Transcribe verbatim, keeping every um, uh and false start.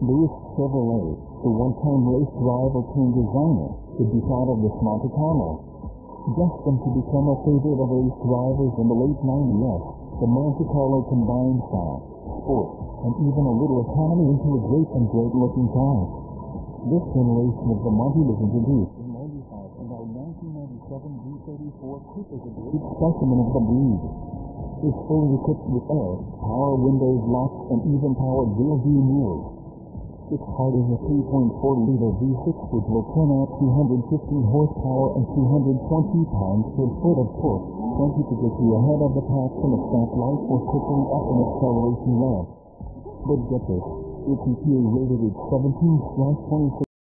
Louis Chevrolet, the one-time race driver turned designer, could be proud of this Monte Carlo. Destined to become a favorite of race drivers in the late nineties, the Monte Carlo combined style, sport, and even a little economy into a great and great-looking car. This generation of the Monte was introduced in ninety-five, and our nineteen ninety-seven V thirty-four Coupe is a great specimen of the breed. It's fully equipped with air, power windows, locks, and even powered rear-view mirrors. Its heart is a three point four liter V six which will turn out two hundred fifteen horsepower and two hundred twenty pounds per foot of torque, plenty to get you ahead of the pack from a stoplight or quickly up an acceleration ramp. But get this, its E P A rated at seventeen twenty-six.